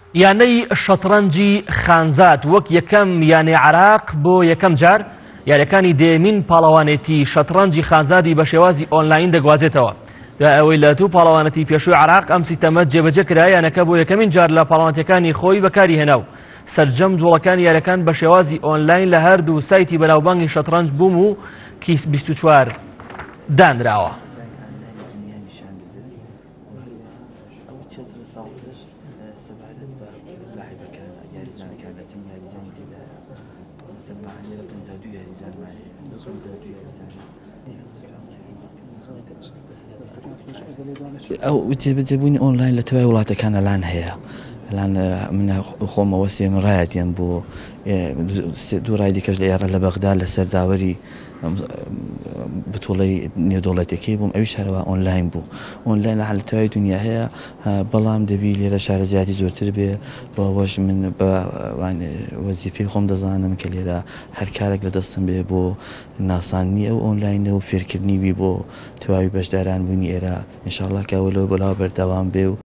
یانەی شەترەنجی خانزات وەک یەکەم یانەی عراق بۆ یەکەم جار یاریەکانی دێمین پاڵەوانێتی شەترەنجی خانزادی بە شێوازی ئۆنلاین دەگوازێتەوە. دوای ئەوەی لە دوو پاڵەوانەتی پێشووی عراق ئەم سیستەمە جێبەجێ کرا، یانەکە بۆ یەکەمین جار لە پاڵەوانەتەکانی خۆی بەکاری هێنا و سەرجەم جوڵەکانی یاریەکان بە شێوازی ئۆنلاین لە هەردوو سایتی بەناوبانگی شەترەنج بووم و کیس 24 دانراوە. ئەو جێبەجێبوونی ئۆنلاین لە تەوای وڵاتەکانە لان هەیە. الان من خۆمەوە سێم ڕایەتیان بۆ دوو ڕای دیکەش لە ئێرە لە بەغدا لە سەرداوەری بتوڵەی نێودوڵەتەکەی بووم، ئەویش هەروە ئۆنلاین بوو. ئۆنلاین لە تەوای دنیا هەیە، بەڵام دەبی لێرە شارەزایەتی زۆرتر بێ. بۆەوەش من بە وەزیفەی خۆم دەزانم کە لێرە هەر کارێک لە دەستم بێ بۆ ناساندنی ئەو ئۆنلاینە و فێرکردنیوی بۆ تەواوی بەشداران بوونی ئێرە. ئینشاڵڵا کەوە لەوە بەلاوە بەردەوام بێ و